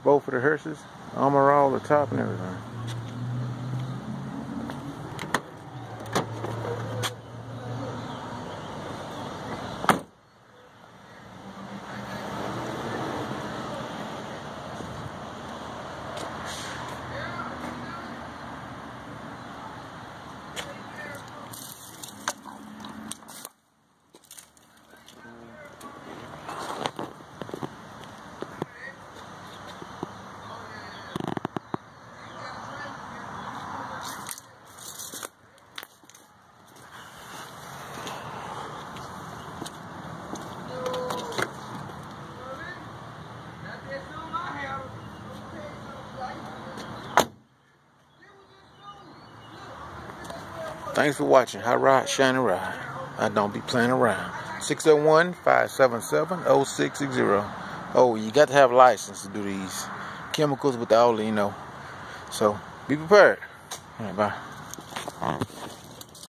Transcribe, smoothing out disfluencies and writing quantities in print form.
both of the hearses, armor all the top and everything. Thanks for watching Hot Rod, Shiny Ride. I don't be playing around. 601-577-0660. Oh, you got to have a license to do these chemicals with all, you know. So, be prepared. All right, bye.